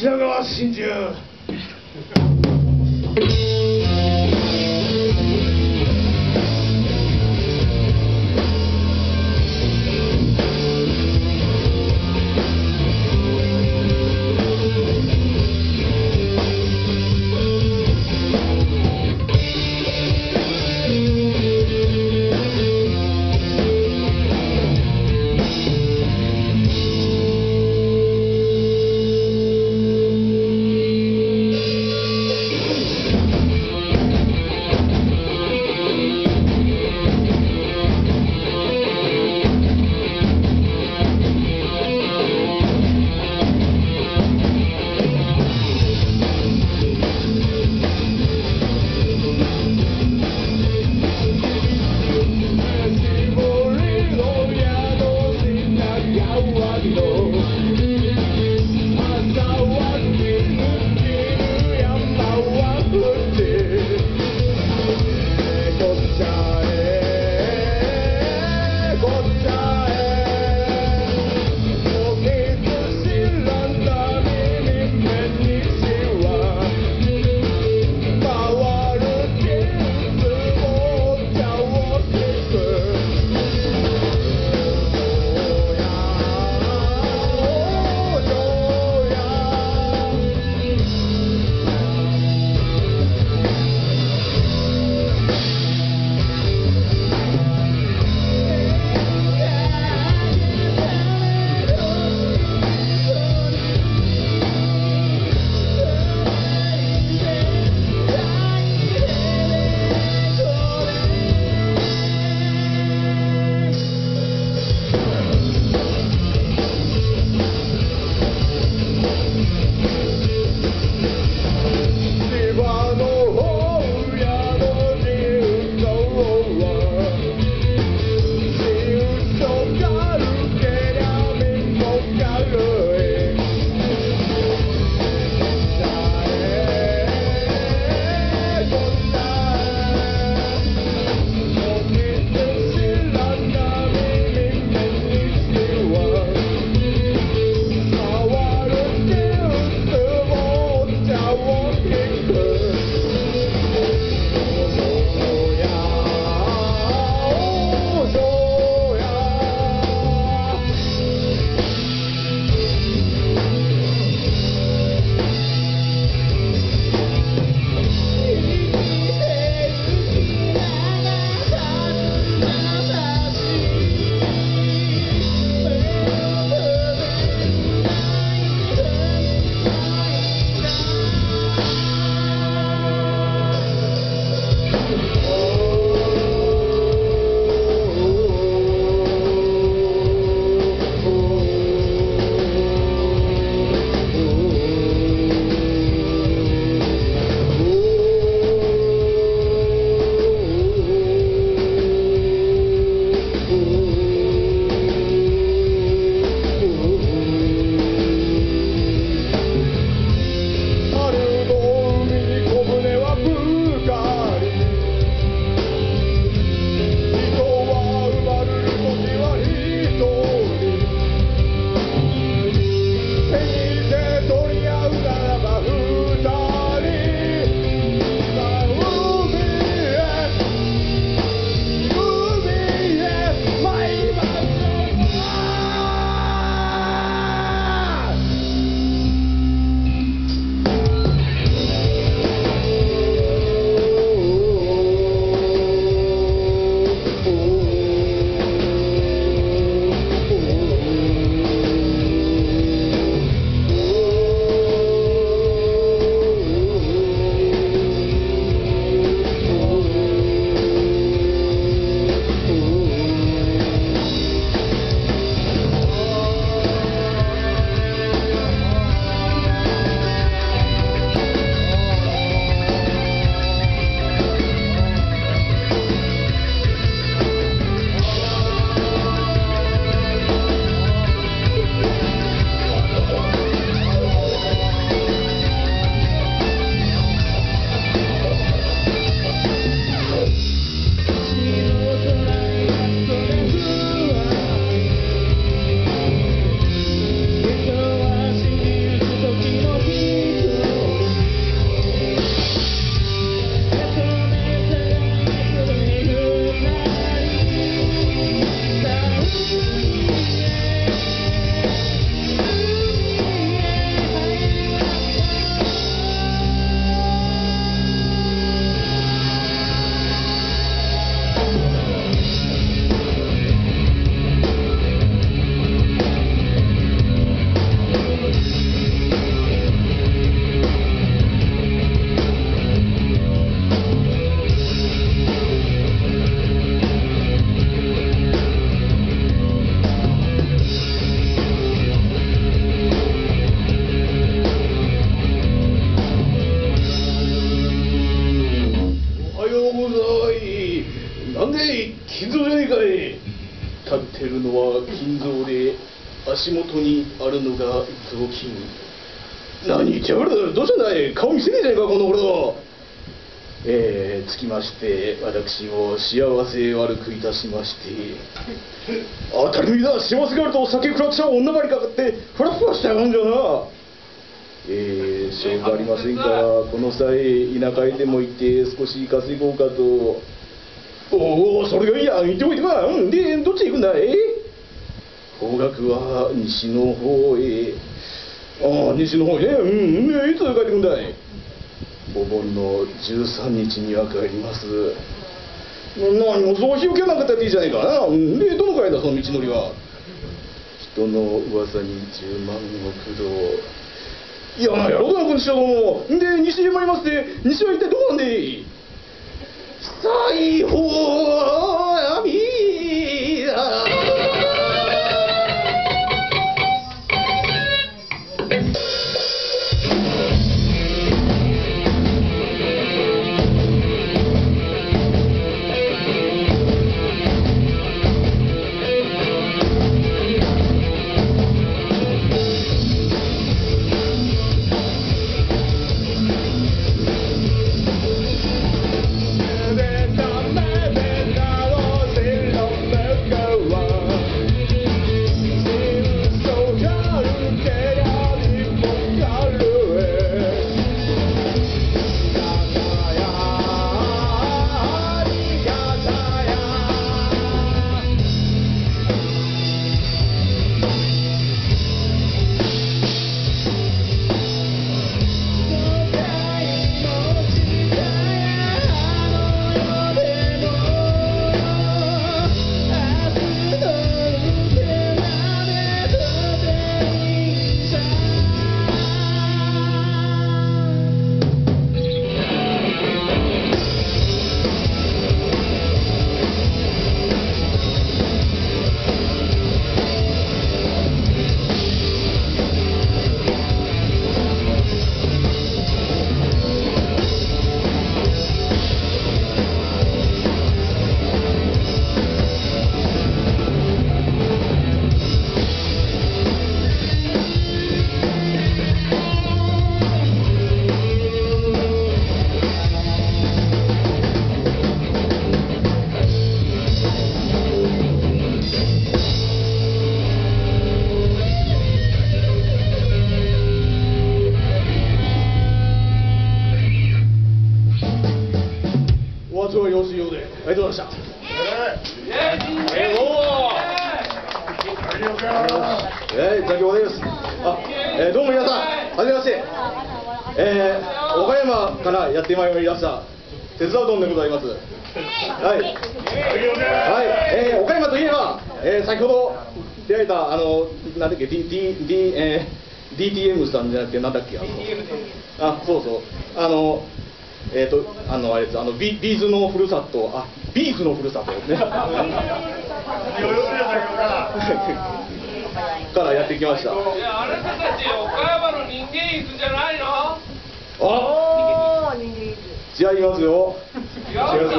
品川真珠。 ってるのは金蔵で、足元にあるのが雑巾。何言ってやがる。どうしたんだい。顔見せねえじゃねえかこの頃。つきまして私を幸せ悪くいたしまして、当たり前だ。幸せがあると酒食らっちゃう女ばりかかってフラフラしちゃうんじゃな。しょうがありませんからこの際田舎へでも行って少し稼ごうかと。おお、それがいいや。行ってこいってか。でどっちへ行くんだい。方角は西の方へ。ああ、西の方へね。いつ帰ってくんだい。お盆の13日には帰ります。何もそう日を受けなかったっていいじゃないかな。でどのくらいだその道のりは。人の噂に10万億度。いやな野郎だなこの師匠ども。で西へ参りますって。西は一体どこなんでい。西方阿弥陀。用水用でありがとうございました。ザキオです。どうも皆さん、はじめまして。岡山からやってまいりました鉄道丼でございます。はい、岡山といえば、先ほど出会えたなんだっけ DTM さんじゃなくてなんだっけそうそうあれですビーズのふるさとビーフのふるさとねからやってきました。 いやあなたたち岡山の人間椅子じゃないの？ 違いますよ。違いますよ。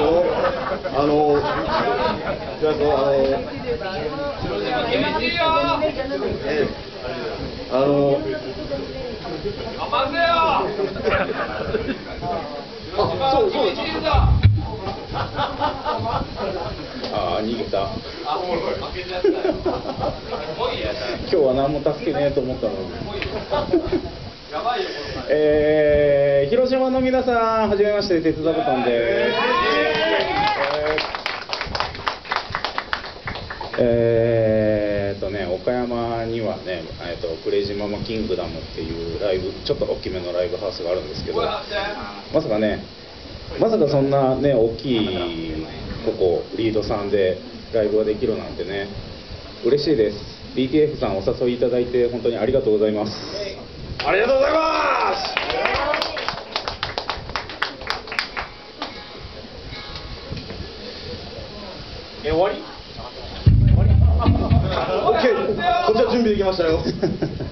厳しいよ。頑張ってよ。 そうです。逃げた。今日は何も助けねえと思ったのに。広島の皆さん、はじめまして、鉄座布団です。岡山にはね、クレイジーママキングダムっていうライブ、ちょっと大きめのライブハウスがあるんですけど、まさかそんなね、大きいここリードさんでライブができるなんてね、嬉しいです。DTF さんお誘いいただいて本当にありがとうございます。ありがとうございます。終わり？OK、こちら準備できましたよ。